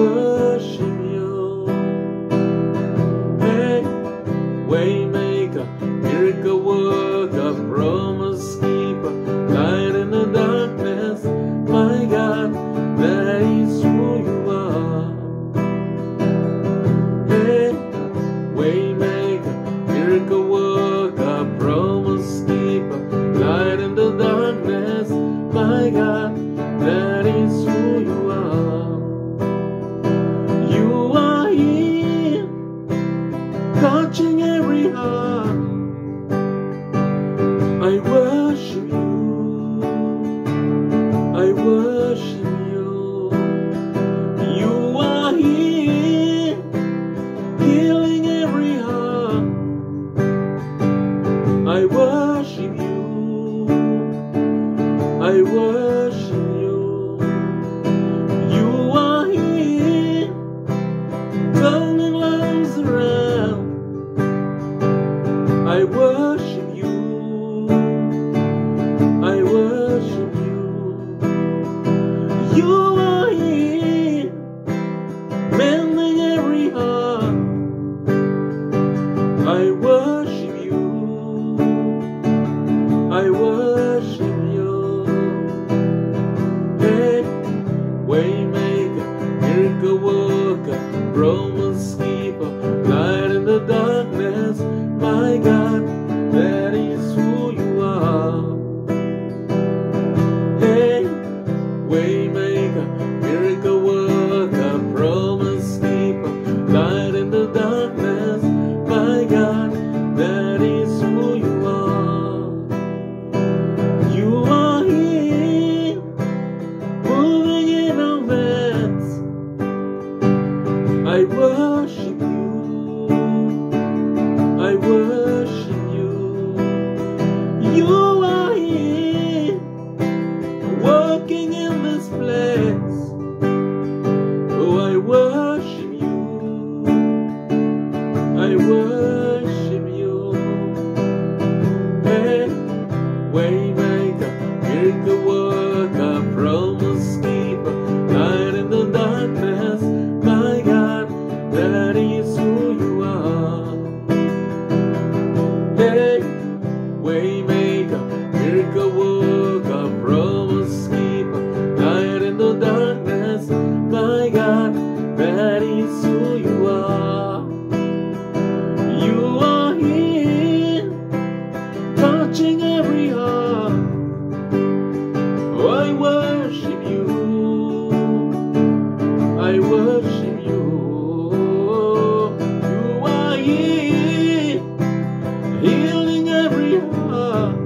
worship you. Hey, waymaker, miracle worker, promise keeper, light in the darkness, my God, that is who you are. Hey, waymaker, miracle worker, promise keeper, light in the darkness, my God, that is who you are. You are here, touching every heart. I worship you, I worship you. You are here, healing every heart. I worship you, I worship you. You are here, turning lives around. I worship you, I worship you. You are here, mending every heart. I worship you, I worship you. Hey, waymaker, miracle worker, promise keeper, light in the darkness, my God, that is who you are. Hey, waymaker, miracle worker, promise keeper, light in the darkness, my God, that is who you are. You are here, moving in our midst. I worship you, I worship you. You are here, working in this place. Oh, I worship you, I worship you. Hey, waymaker, miracle worker, promise keeper, light in the darkness, my God, that is who you are. Hey, waymaker, miracle worker, promise keeper, light in the darkness, my God, that is who you are. You are here, touching every heart. Oh, I worship you, I worship you. You are here, healing every heart.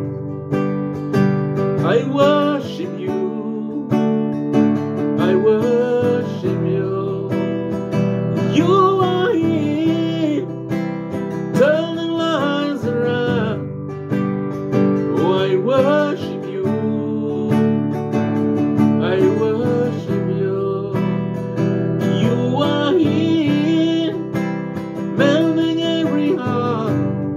I worship you, I worship you. You are here, turning lives around. Oh, I worship you, I worship you. You are here, mending every heart.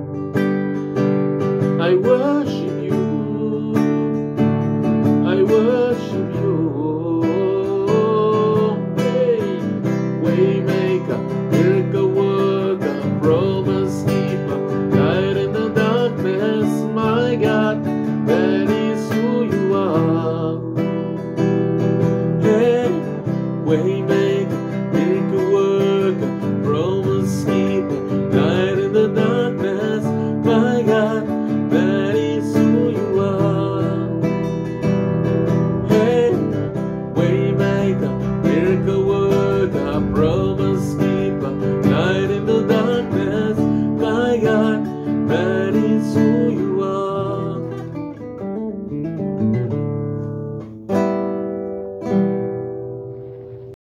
I worship you, I worship you. Hey, waymaker, miracle worker, promise keeper, light in the darkness, my God, that is who you are. Hey, waymaker, miracle worker, promise keeper, light in the darkness, my God, that is who you are. Hey, waymaker, miracle worker, promise